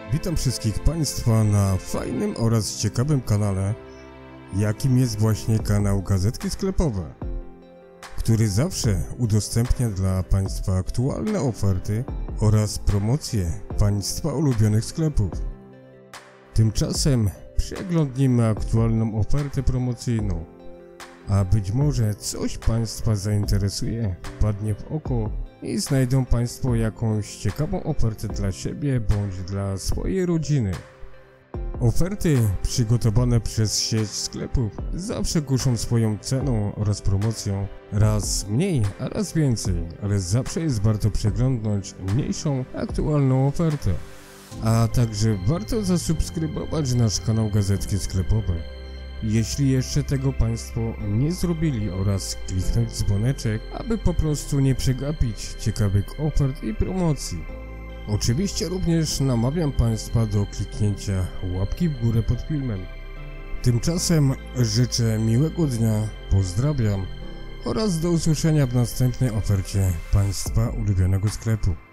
Witam wszystkich Państwa na fajnym oraz ciekawym kanale, jakim jest właśnie kanał Gazetki Sklepowe, który zawsze udostępnia dla Państwa aktualne oferty oraz promocje Państwa ulubionych sklepów. Tymczasem przeglądnimy aktualną ofertę promocyjną, a być może coś Państwa zainteresuje, wpadnie w oko i znajdą Państwo jakąś ciekawą ofertę dla siebie bądź dla swojej rodziny. Oferty przygotowane przez sieć sklepów zawsze kuszą swoją ceną oraz promocją, raz mniej, a raz więcej, ale zawsze jest warto przeglądnąć mniejszą, aktualną ofertę. A także warto zasubskrybować nasz kanał Gazetki Sklepowe, jeśli jeszcze tego Państwo nie zrobili, oraz kliknąć dzwoneczek, aby po prostu nie przegapić ciekawych ofert i promocji. Oczywiście również namawiam Państwa do kliknięcia łapki w górę pod filmem. Tymczasem życzę miłego dnia, pozdrawiam oraz do usłyszenia w następnej ofercie Państwa ulubionego sklepu.